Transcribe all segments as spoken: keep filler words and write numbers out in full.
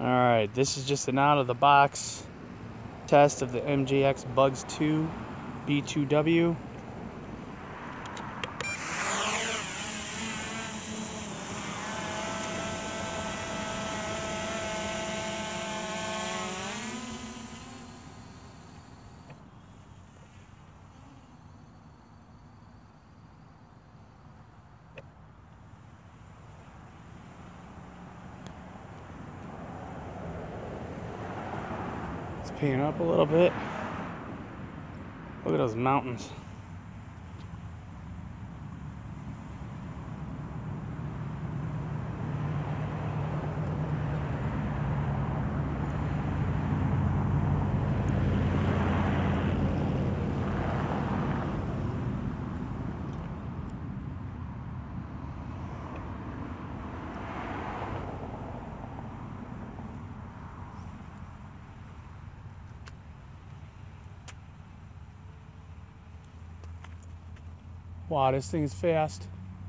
Alright, this is just an out of the box test of the Mjx Bugs two B two W. It's peeing up a little bit. Look at those mountains. Wow, this thing is fast.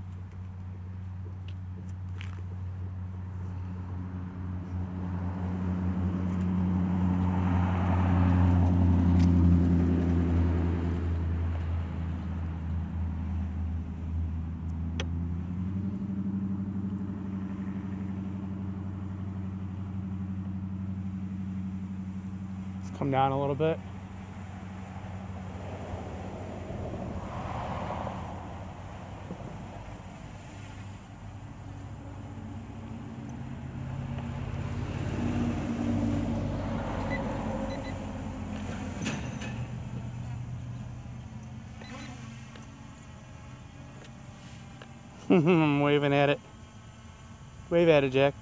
Let's come down a little bit. I'm waving at it. Wave at it, Jack.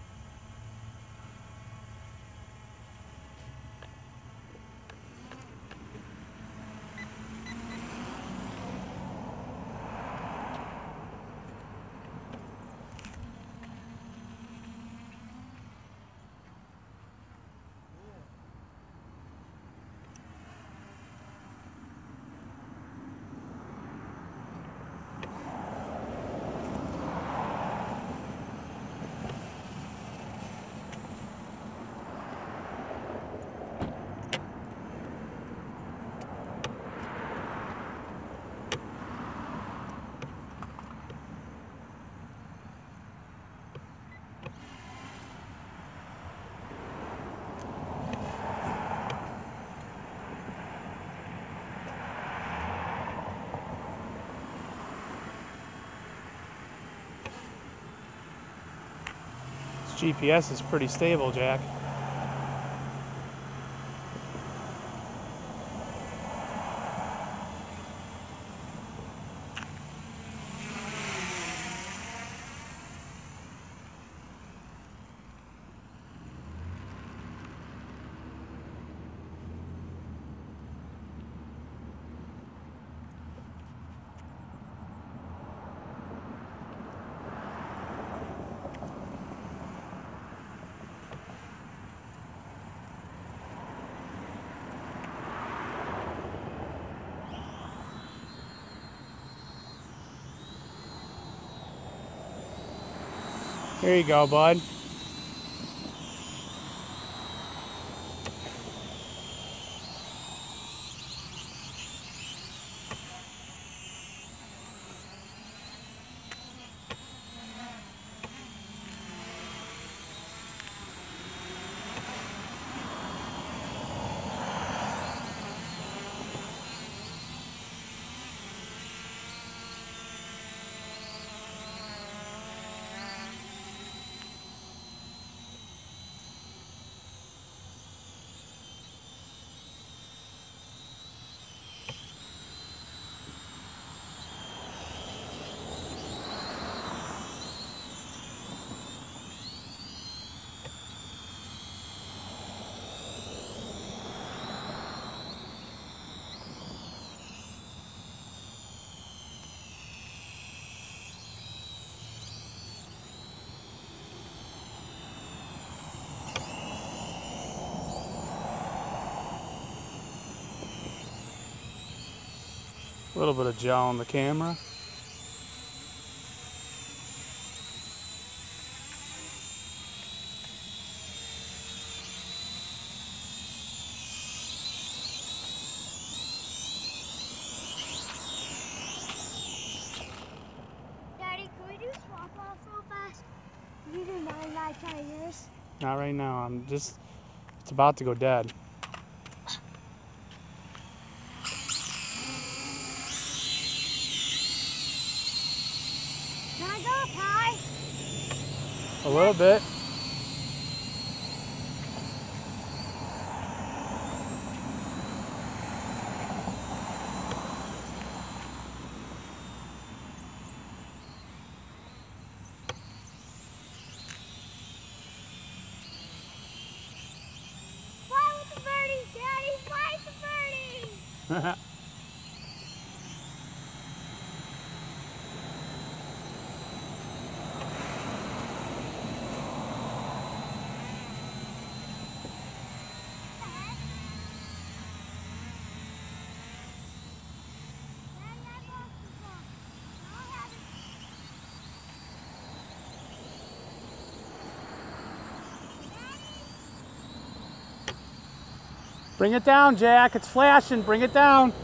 G P S is pretty stable, Jack. Here you go, bud. A little bit of gel on the camera. mind if I try yours? Not right now. I'm just, it's about to go dead. Can I go up high? A little bit. Fly with the birdies, Daddy! Fly with the birdies! Bring it down, Jack. It's flashing. Bring it down.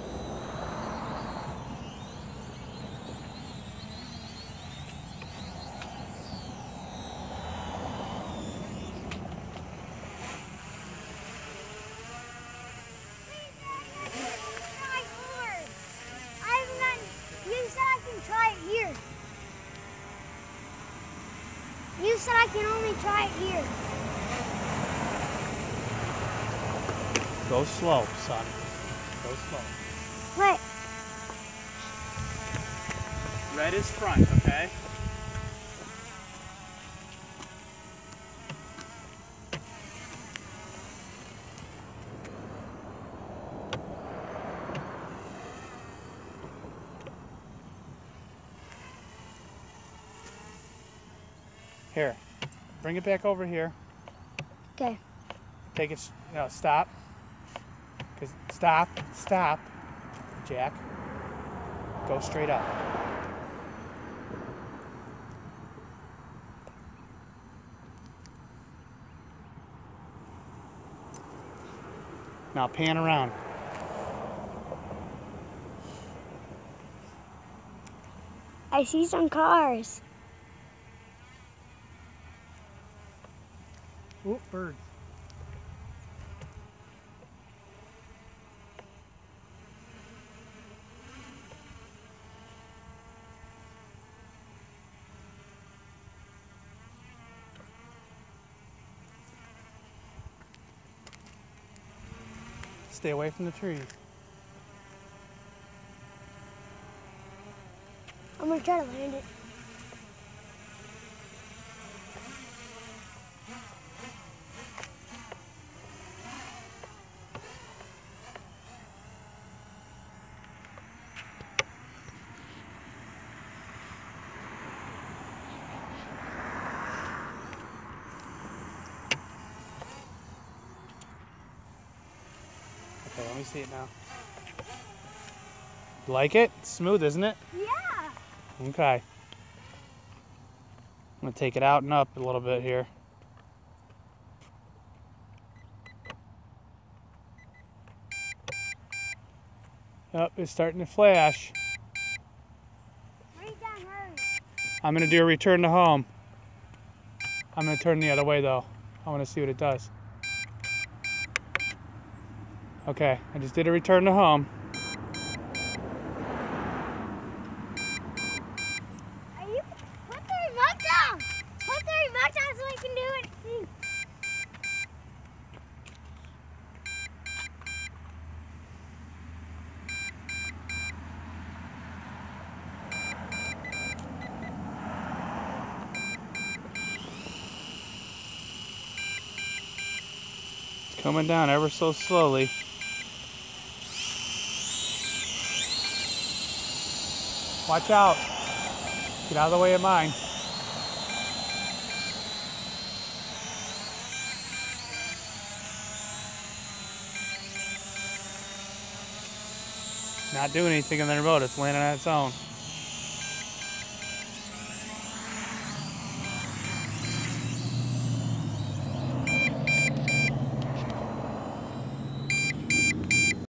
You said I can only try it here. Go slow, son. Go slow. What? Red is front, okay? Here, bring it back over here. Okay. Take it, no, stop. Cause stop, stop, Jack. Go straight up. Now pan around. I see some cars. Oop, birds. Stay away from the trees. I'm gonna try to land it. Okay, let me see it now. You like it? It's smooth, isn't it? Yeah. Okay. I'm gonna take it out and up a little bit here. Yep, it's starting to flash. Bring it down, hurry. I'm gonna do a return to home. I'm gonna turn the other way though. I wanna see what it does. Okay, I just did a return to home. Are you, put the remote down. Put the remote down so we can do it. It's coming down ever so slowly. Watch out. Get out of the way of mine. Not doing anything on the remote, it's landing on its own.